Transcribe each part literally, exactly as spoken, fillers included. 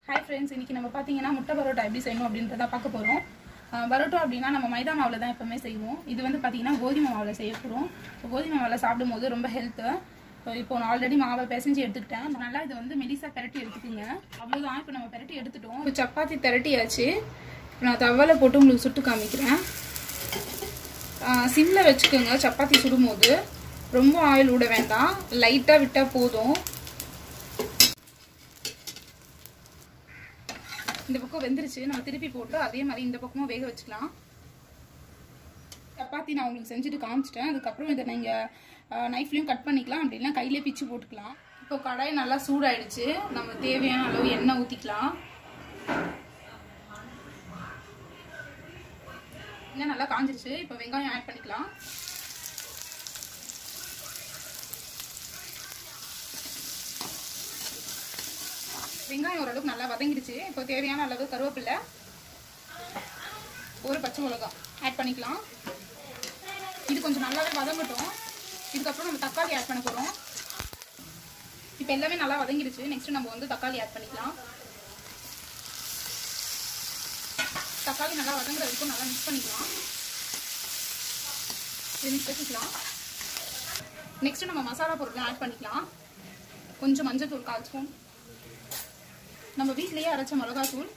Hi friends, இன்னைக்கு நம்ம பாத்தீங்கன்னா முட்டை பரோட்டா எப்படி செய்யணும் அப்படின்றத பார்க்க போறோம். பரோட்டா அப்படினா நம்ம மைதா மாவுல தான் எப்பவுமே செய்வோம். இது வந்து பாத்தீங்கன்னா கோதுமை மாவுல செய்ய போறோம். கோதுமை மாவுல சாப்பிடும்போது ரொம்ப ஹெல்த். இப்போ நான் ஆல்ரெடி மாவை பிசைஞ்சு எடுத்துக்கிட்டேன். நல்லா இது வந்து மெலிசா பெரட்டி எடுத்துக்கோங்க. அவ்வளவுதான். இப்போ நம்ம பெரட்டி எடுத்துட்டோம். இப்போ சப்பாத்தி பெரட்டியாச்சு. நான் தவால போட்டு உங்களுக்கு சுட்டு காமிக்கிறேன். சிம்ல வச்சுக்கோங்க. சப்பாத்தி சுடும்போது ரொம்ப ஆயில் விட வேண்டாம். லைட்டா விட்டா போதும். இந்த பக்கம் வெந்துருச்சு. நம்ம திருப்பி போட்டு அதே மாதிரி இந்த பக்கமும் வேக வச்சுக்கலாம். சப்பாத்தி நான் உங்களுக்கு செஞ்சுட்டு காமிச்சிட்டேன். அதுக்கப்புறம் இதை நீங்கள் நைஃப்லையும் கட் பண்ணிக்கலாம், அப்படின்னா கையிலே பிச்சு போட்டுக்கலாம். இப்போ கடாய் நல்லா சூடாயிடுச்சு. நம்ம தேவையான அளவு எண்ணெய் ஊற்றிக்கலாம். எண்ணெய் நல்லா காஞ்சிருச்சு. இப்போ வெங்காயம் ஆட் பண்ணிக்கலாம். வெங்காயம் ஓரளவுக்கு நல்லா வதங்கிடுச்சு. இப்போ தேவையான அளவு கருவேப்பிலை, ஒரு பச்சை மிளகாய் ஆட் பண்ணிக்கலாம். இது கொஞ்சம் நல்லாவே வதங்கட்டும். இதுக்கப்புறம் நம்ம தக்காளி ஆட் பண்ண போகிறோம். இப்போ எல்லாமே நல்லா வதங்கிடுச்சு. நெக்ஸ்ட் நம்ம வந்து தக்காளி ஆட் பண்ணிக்கலாம். தக்காளி நல்லா வதங்குற வரைக்கும் நல்லா மிக்ஸ் பண்ணிக்கலாம். இது மிக்ஸ் வச்சுக்கலாம். நெக்ஸ்ட் நம்ம மசாலா பொருட்களை ஆட் பண்ணிக்கலாம். கொஞ்சம் மஞ்சள் தூள் கால் ஸ்பூன், நம்ம வீட்லயே அரைச்ச மிளகாத்தூள்,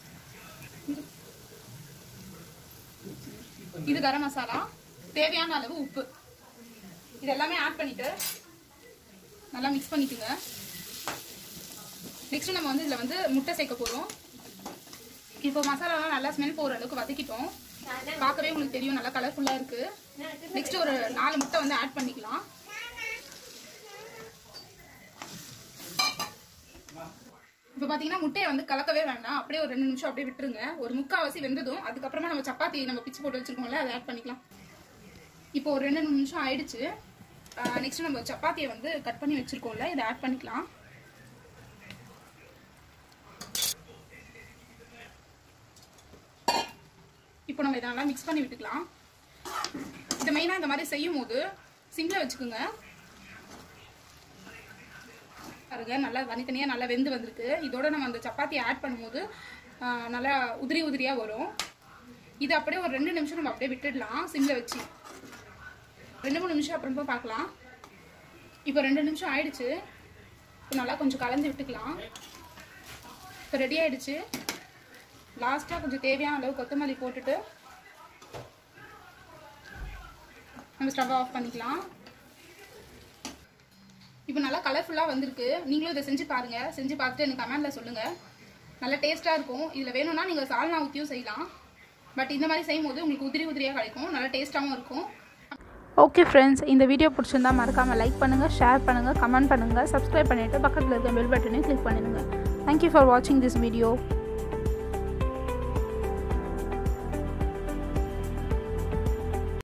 இது கரம் மசாலா, தேவையான அளவு உப்பு, இது எல்லாமே ஆட் பண்ணிட்டு நல்லா மிக்ஸ் பண்ணிக்கோங்க. நெக்ஸ்ட் நம்ம வந்து இதுல வந்து முட்டை சேர்க்க போறோம். இப்போ மசாலாலாம் நல்லா ஸ்மெல் போகிற அளவுக்கு வதக்கிட்டோம். பார்க்கவே உங்களுக்கு தெரியும் நல்லா கலர்ஃபுல்லா இருக்கு. நெக்ஸ்ட் ஒரு நாலு முட்டை வந்து ஆட் பண்ணிக்கலாம். இப்போ பார்த்தீங்கன்னா முட்டையை வந்து கலக்கவே வேண்டாம். அப்படியே ஒரு ரெண்டு நிமிஷம் அப்படியே விட்டுருங்க. ஒரு முக்கால்வாசி வெந்ததும் அதுக்கப்புறமா நம்ம சப்பாத்தி நம்ம பிச்சு போட்டு வச்சிருக்கோம்ல, அதை ஆட் பண்ணிக்கலாம். இப்போ ஒரு ரெண்டு நிமிஷம் ஆயிடுச்சு. நெக்ஸ்ட் நம்ம சப்பாத்தியை வந்து கட் பண்ணி வச்சிருக்கோம்ல, இதை ஆட் பண்ணிக்கலாம். இப்போ நம்ம இதை நல்லா மிக்ஸ் பண்ணி விட்டுக்கலாம். இது மெயினாக இந்த மாதிரி செய்யும் போது சிம்ல வச்சுக்கோங்க. பாருங்க நல்லா தனித்தனியாக நல்லா வெந்து வந்திருக்கு. இதோட நம்ம அந்த சப்பாத்தியை ஆட் பண்ணும்போது நல்லா உதிரி உதிரியாக வரும். இது அப்படியே ஒரு ரெண்டு நிமிஷம் நம்ம அப்படியே விட்டுடலாம் சிம்ல வச்சு. ரெண்டு மூணு நிமிஷம் அப்புறமா பார்க்கலாம். இப்போ ரெண்டு நிமிஷம் ஆயிடுச்சு. இப்போ நல்லா கொஞ்சம் கலந்து விட்டுக்கலாம். இப்போ ரெடி ஆயிடுச்சு. லாஸ்ட்டாக கொஞ்சம் தேவையான அளவு கொத்தமல்லி போட்டுட்டு நம்ம ஸ்டவ் ஆஃப் பண்ணிக்கலாம். இப்போ நல்லா கலர்ஃபுல்லாக வந்திருக்கு. நீங்களும் இதை செஞ்சு பாருங்க. செஞ்சு பார்த்துட்டு எனக்கு கமெண்ட்ல சொல்லுங்க. நல்லா டேஸ்ட்டாக இருக்கும். இதில் வேணும்னா நீங்கள் சால்னா ஊற்றியும் செய்யலாம். பட் இந்த மாதிரி செய்யும் போது உங்களுக்கு உதிரி உதிரியாக கிடைக்கும். நல்லா டேஸ்ட்டாகவும் இருக்கும். ஓகே ஃப்ரெண்ட்ஸ், இந்த வீடியோ பிடிச்சிருந்தா மறக்காமல் லைக் பண்ணுங்கள், ஷேர் பண்ணுங்கள், கமெண்ட் பண்ணுங்கள், சப்ஸ்கிரைப் பண்ணிவிட்டு பக்கத்தில் இருக்க பெல் பட்டனையும் கிளிக் பண்ணிடுங்க. தேங்க்யூ ஃபார் வாட்சிங் திஸ் வீடியோ.